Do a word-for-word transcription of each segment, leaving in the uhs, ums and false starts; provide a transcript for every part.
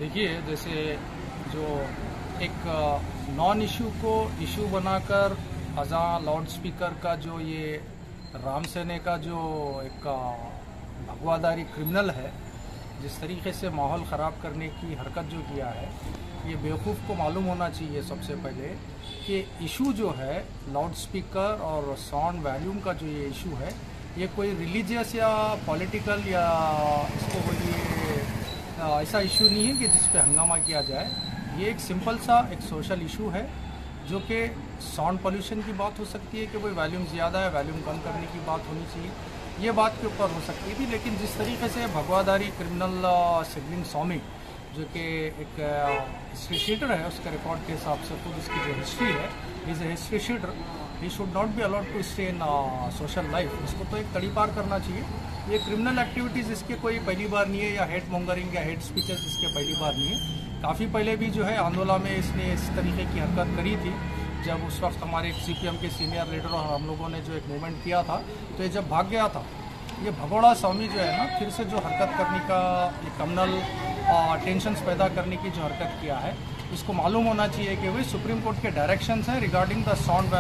देखिए, जैसे जो एक नॉन इशू को इशू बनाकर अजा लाउड स्पीकर का जो ये राम सेने का जो एक भगवादारी क्रिमिनल है, जिस तरीके से माहौल ख़राब करने की हरकत जो किया है, ये बेवकूफ़ को मालूम होना चाहिए सबसे पहले कि इशू जो है लाउड स्पीकर और साउंड वॉल्यूम का जो ये इशू है, ये कोई रिलीजियस या पॉलिटिकल या इसको बोलिए ऐसा इशू नहीं है कि जिस पे हंगामा किया जाए। ये एक सिंपल सा एक सोशल इशू है, जो कि साउंड पोल्यूशन की बात हो सकती है कि कोई वॉल्यूम ज़्यादा है, वॉल्यूम कम करने की बात होनी चाहिए, ये बात के ऊपर हो सकती थी। लेकिन जिस तरीके से भगवादारी क्रिमिनल सिबलिंग स्वामी, जो कि एक हिस्ट्री शीटर है, उसके रिकॉर्ड के हिसाब से खुद उसकी जो हिस्ट्री है, is a history sheeter, he should not be allowed to stay in social life. इसको तो एक तड़ी पार करना चाहिए। ये क्रिमिनल एक्टिविटीज़ इसके कोई पहली बार नहीं है, या हेट मॉन्गरिंग या हेट स्पीचेस इसके पहली बार नहीं है। काफ़ी पहले भी जो है आंदोलन में इसने इस तरीके की हरकत करी थी, जब उस वक्त हमारे सी पी एम के सीनियर लीडर और हम लोगों ने जो एक मूवमेंट किया था, तो ये जब भाग गया था, ये भगोड़ा स्वामी जो है ना, फिर से जो हरकत करने का, ये कम्युनल टेंशन्स पैदा करने की जो हरकत किया है, इसको मालूम होना चाहिए कि वही सुप्रीम कोर्ट के डायरेक्शंस हैं रिगार्डिंग द साउंड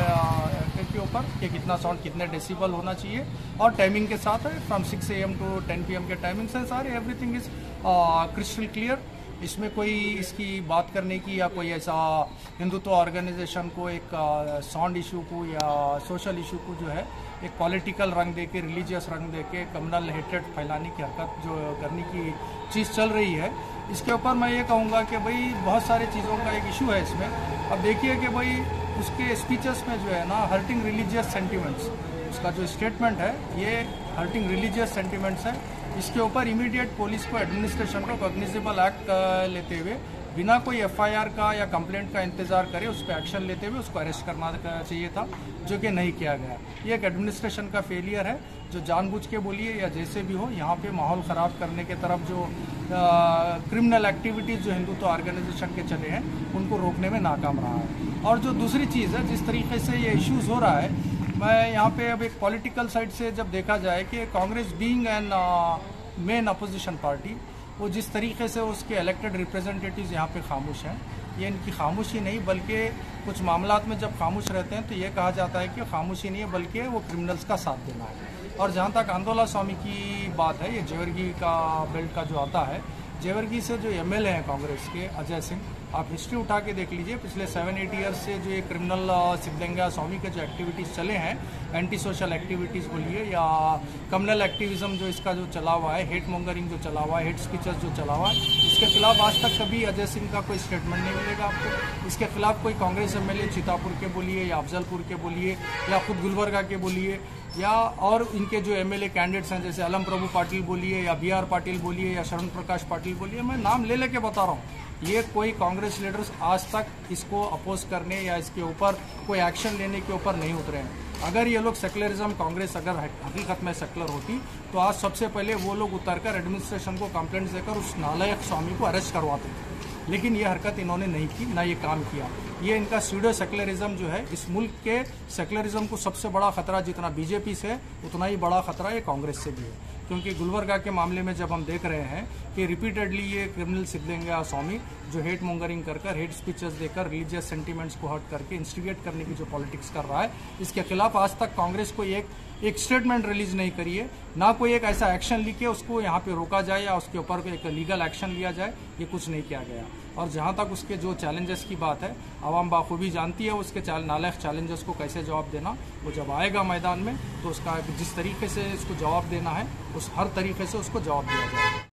के ऊपर कि कितना साउंड कितने डेसिबल होना चाहिए, और टाइमिंग के साथ है from six A M to ten P M के टाइमिंग से सारे एवरीथिंग इज क्रिस्टल क्लियर। इसमें कोई इसकी बात करने की या कोई ऐसा हिंदुत्व ऑर्गेनाइजेशन को एक साउंड uh, इशू को या सोशल इशू को जो है एक पॉलिटिकल रंग दे के, रिलीजियस रंग दे के, कम्युनल हेट्रेड फैलाने की हरकत जो करने की चीज़ चल रही है, इसके ऊपर मैं ये कहूँगा कि भाई बहुत सारी चीज़ों का एक इशू है इसमें। अब देखिए कि भाई उसके स्पीचेस में जो है ना हर्टिंग रिलीजियस सेंटिमेंट्स, उसका जो स्टेटमेंट है ये हर्टिंग रिलीजियस सेंटिमेंट्स है। इसके ऊपर इमीडिएट पुलिस को, एडमिनिस्ट्रेशन को कॉग्निजेबल एक्ट लेते हुए, बिना कोई एफ आई आर का या कंप्लेंट का इंतजार करे उस पर एक्शन लेते हुए उसको अरेस्ट करना चाहिए था, जो कि नहीं किया गया। ये एक एडमिनिस्ट्रेशन का फेलियर है, जो जानबूझ के बोलिए या जैसे भी हो, यहाँ पे माहौल ख़राब करने के तरफ जो क्रिमिनल एक्टिविटीज़ जो हिंदुत्व ऑर्गेनाइजेशन के चले हैं, उनको रोकने में नाकाम रहा है। और जो दूसरी चीज़ है, जिस तरीके से ये इश्यूज़ हो रहा है, मैं यहाँ पे अब एक पॉलिटिकल साइड से जब देखा जाए कि Congress being an main opposition party, वो जिस तरीके से उसके इलेक्टेड रिप्रेजेंटेटिव्स यहाँ पे खामोश हैं, ये इनकी खामोशी नहीं, बल्कि कुछ मामलात में जब खामोश रहते हैं तो ये कहा जाता है कि खामोशी नहीं है, बल्कि वो क्रिमिनल्स का साथ देना है। और जहाँ तक आंदोलन स्वामी की बात है, ये जेवर्गी का बेल्ट का जो आता है, जेवर्गी से जो एम एल ए हैं कांग्रेस के अजय सिंह, आप हिस्ट्री उठा के देख लीजिए, पिछले सेवन एट ईयर्स से जो ये क्रिमिनल सिद्धलिंगा स्वामी के जो एक्टिविटीज़ चले हैं, एंटी सोशल एक्टिविटीज़ बोलिए या कम्युनल एक्टिविज्म जो इसका जो चला हुआ है, हेट मॉन्गरिंग जो चला हुआ है, हेट स्पीचेस जो चला हुआ है, इसके खिलाफ आज तक कभी अजय सिंह का कोई स्टेटमेंट नहीं मिलेगा आपको। इसके खिलाफ कोई Congress M L A Chitapur के बोलिए या अफजलपुर के बोलिए या खुद गुलबर्गा के बोलिए, या और इनके जो एम एल ए कैंडिडेट्स हैं, जैसे अलम प्रभु पाटिल बोलिए या बी आर पाटिल बोलिए या शरण प्रकाश पाटिल बोलिए, मैं नाम ले लेके बता रहा हूँ, ये कोई कांग्रेस लीडर्स आज तक इसको अपोज करने या इसके ऊपर कोई एक्शन लेने के ऊपर नहीं उतरे हैं। अगर ये लोग सेकुलरिज्म, कांग्रेस अगर हकीकत में सेकुलर होती, तो आज सबसे पहले वो लोग उतरकर एडमिनिस्ट्रेशन को कंप्लेंट देकर उस नालायक स्वामी को अरेस्ट करवाते। लेकिन ये हरकत इन्होंने नहीं की, ना ये काम किया। ये इनका स्यूडो सेकुलरिज्म जो है, इस मुल्क के सेकुलरिज्म को सबसे बड़ा खतरा जितना बीजेपी से, उतना ही बड़ा खतरा ये कांग्रेस से भी है। क्योंकि गुलबर्गा के मामले में जब हम देख रहे हैं कि रिपीटेडली ये क्रिमिनल सिद्धलिंगा स्वामी जो हेट मॉन्गरिंग कर कर, हेट स्पीचेस देकर, रिलीजियस सेंटीमेंट्स को हर्ट करके इंस्टिगेट करने की जो पॉलिटिक्स कर रहा है, इसके खिलाफ आज तक कांग्रेस को एक एक स्टेटमेंट रिलीज नहीं करी है, ना कोई एक ऐसा एक्शन लेके उसको यहाँ पे रोका जाए या उसके ऊपर एक लीगल एक्शन लिया जाए, ये कुछ नहीं किया गया। और जहाँ तक उसके जो चैलेंजेस की बात है, आवाम बाखूबी जानती है उसके नालायक चैलेंजेस को कैसे जवाब देना। वो जब आएगा मैदान में तो उसका जिस तरीके से इसको जवाब देना है, उस हर तरीके से उसको जवाब दिया जाएगा।